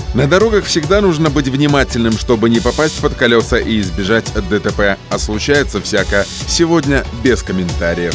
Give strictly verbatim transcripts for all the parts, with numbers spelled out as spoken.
На дорогах всегда нужно быть внимательным, чтобы не попасть под колеса и избежать ДТП. А случается всякое. Сегодня без комментариев.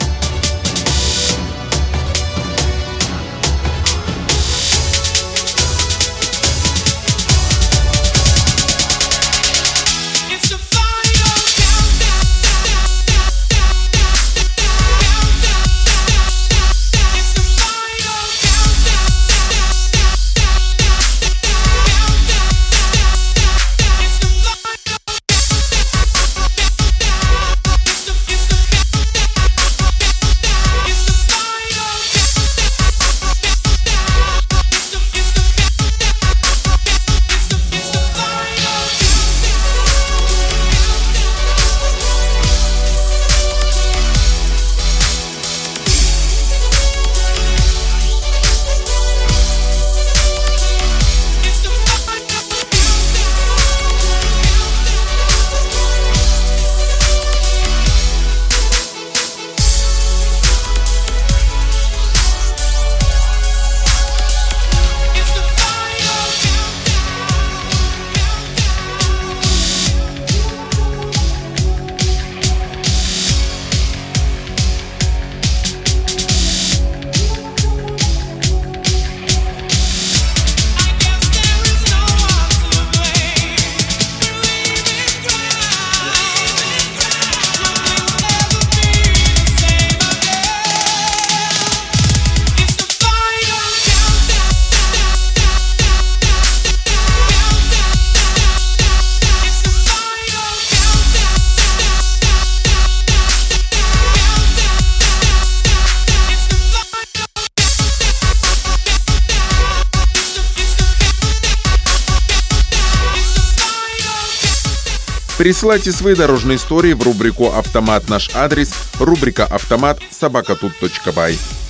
Присылайте свои дорожные истории в рубрику «Автомат. Наш адрес», рубрика «Автомат. собака тут точка бай».